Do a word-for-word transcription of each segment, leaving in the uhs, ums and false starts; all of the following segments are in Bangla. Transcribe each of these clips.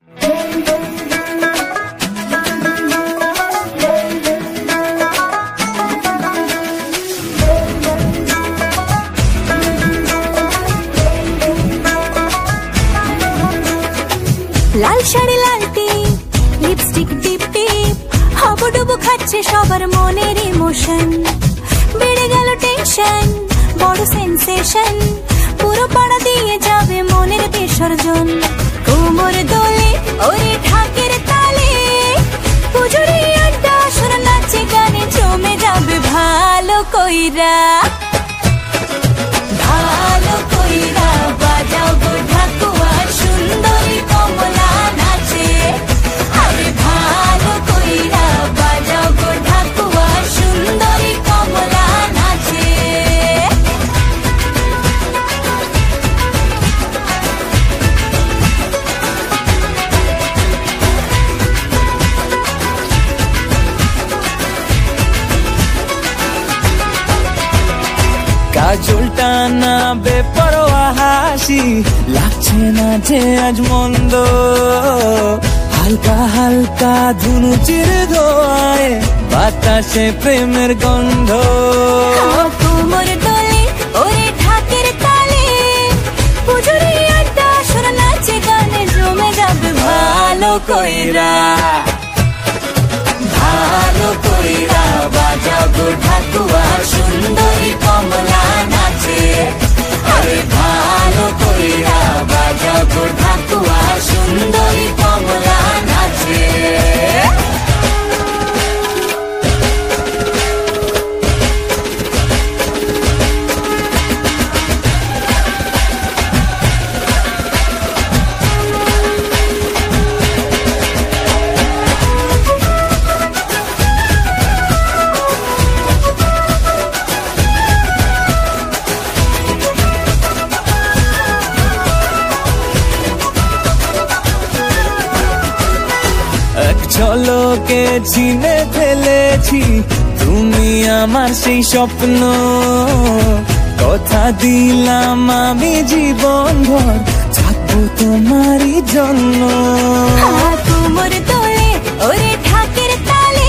লাল শাড়ি লালটি লিপস্টিক টিপ টিপ হাবুডুবু খাচ্ছে সবার মনের ইমোশন বেড়ে গেল টেনশন বড় সেন্সেশন পুরো পাড়া দিয়ে যাবে মনের বিসর্জন কোমর দোলে ওরে ঢাকের তালে পুজোরে আড্ডা সুর নাচে গানে জমে যাবে ভালো কইরা ভালো কইরা বাজাও গো ঢাকুয়া সুন্দরী কমলা নাচে আরে ভালো কইরা বাজাও গো ঢাকুয়া সুন্দরী কমলা নাচে কাজলটা না বেপরোয়া হাসি লাগছে না যে আজ মন্দ হালকা হালকা ধুনুচির ধোয়ায় বাতাসে প্রেমের গন্ধ কোমর দোলে ওরে ঢাকের তালে পুজোরে আড্ডা সুর নাচে গানে জমে যাবে ভালো কইরা ভালো কইরা বাজাও গো ঢাকুয়া সুন্দরী কমলা নাচে আরে ভালো কইরা বাজাও গো ঢাকুয়া সুন্দরী কমলা নাচে ঝলকে চিনে ফেলেছি তুমি আমার সেই স্বপ্ন কথা দিলাম আমি জীবন ভর থাকবো তোমারই জন্য কোমর দোলে ওরে ঢাকের তালে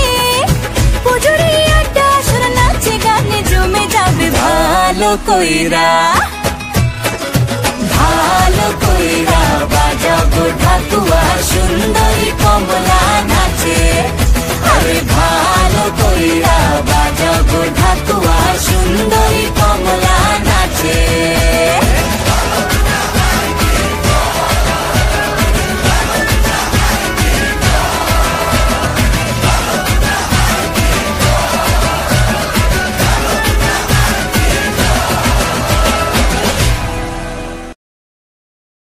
পুজোরে আড্ডা সুর নাচে গানে জমে যাবে ভালো কইরা।